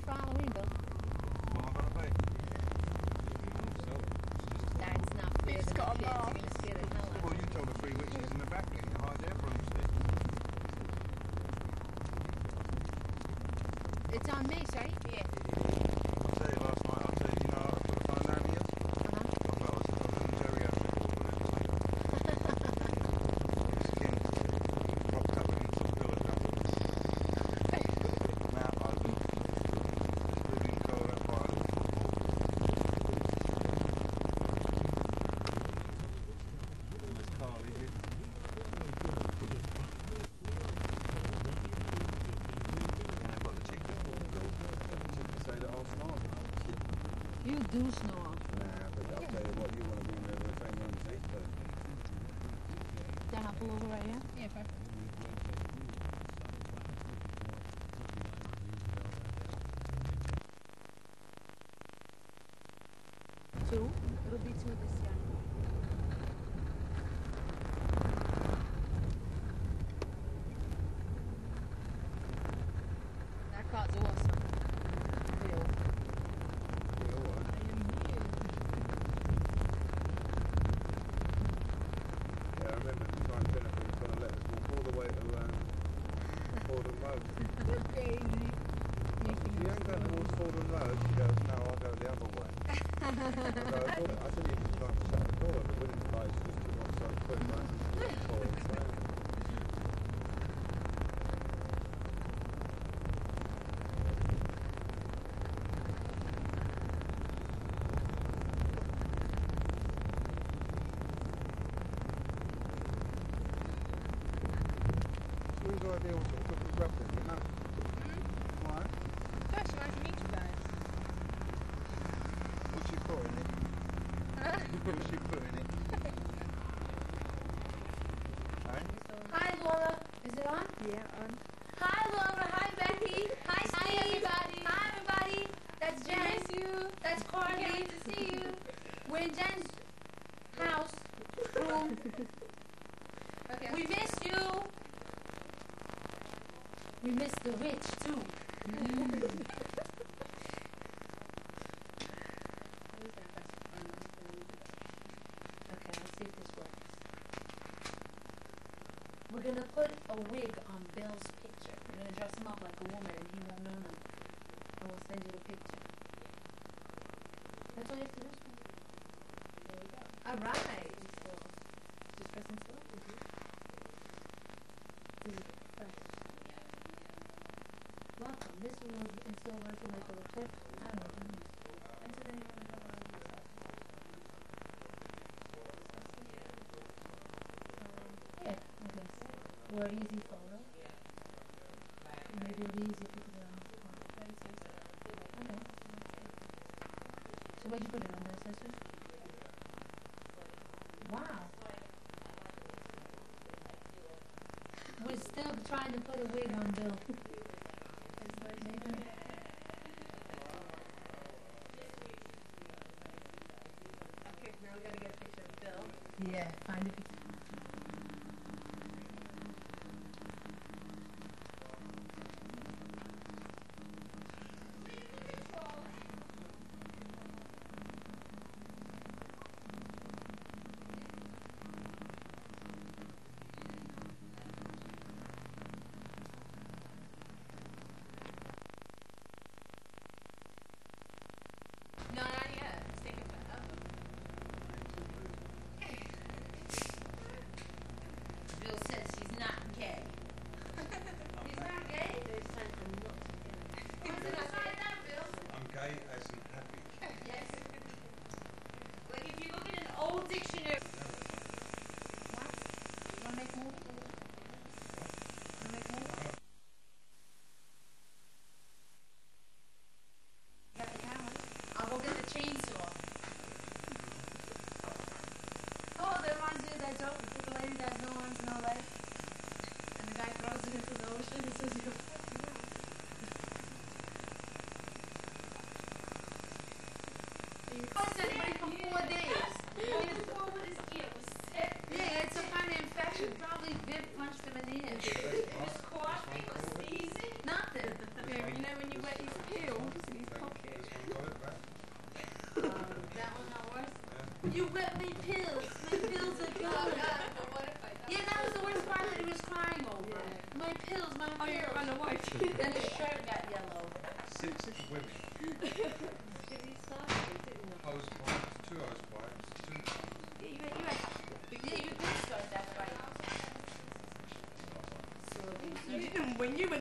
For Halloween, Bill. What am I gonna be? That's not fair. He's got a You're mask. gonna scare the hell out of Well, you told the three witches in the back and you hide their broomstick. It's on me, sorry? Yeah. I'll tell you last night, I put the phone down here. Uh-huh. I felt as if I was in Jerry After skin propped up against the pillow cover. Mouth open. Just living cold up by a little football. There's Carly here. And I've got the chick that walked through. Chick to say that I'll snore. You do snore. Nah, but I'll tell you what, you want to be in the same room as me, but Then I'll pull over right here? Yeah, perfect. Two? It'll be two this year. That car's awesome. Bill. you know what? I am here. Yeah, I remember trying to Jennifer was going to let us walk all the way to Fordham Road. You're crazy. You ain't going towards Fordham Road. She goes, no, I'll go the other way. I said you can try and shut the door, but wouldn't place just to not so quick, right? Whose idea was to put the rub in, you know? Why? Gosh, nice to meet you guys. What's she put in it? What's she put in it? Hey? Hi, Laura. Is it on? Yeah, on. Hi, Laura. Hi, Becky. Hi, Steve. Hi, everybody. Hi, everybody. That's Jen. Miss you. That's Carly. Can't wait to see you. We're in Jen's house room. Okay. We miss you. We miss the witch too. Okay, let's see if this works. We're gonna put a wig on Bill's picture. We're gonna dress him up like a woman and he won't know them. And we'll send you the picture. That's all you have to do. There we go. Alright. Just press install. Welcome. This will install virtual network chip. I don't know. Enter the name of the yeah, I guess. Or easy photo. Maybe it'll be easy if you put it on the phone. Okay. So where'd you put it on the accessory? Wow. We're still trying to put a wig on Bill. Okay, now we gotta get a picture of Bill. Yeah, find a picture. No, not yet. It's taking forever. Bill says she's not gay. He's not gay? There's something not gay. What's it upside down, Bill? I'm gay as in happy. Yes. Like if you look at an old dictionary. What? You wanna make a movie? Wanna make a movie? You got the camera? I'll go get the chainsaw. Oh, that reminds me of that joke with the lady that has no arms, no legs. And the guy throws it into the ocean and says, you're fucking out. Oh, it's been for 4 days. Yeah, it's some kind of infection. Probably Viv punched him in the ear. Just coughing or sneezing. Nothing. Yeah, you know when you wet his peel. You wet my pills. My pills are Oh, gone. God, but what if I don't? Yeah, that was the worst part that he was crying over. My pills, my pills. Oh, you're on a white. Then his shirt got yellow. 6 women. Housewives, 2 housewives, 2. Yeah, you did start that fight. You didn't win. You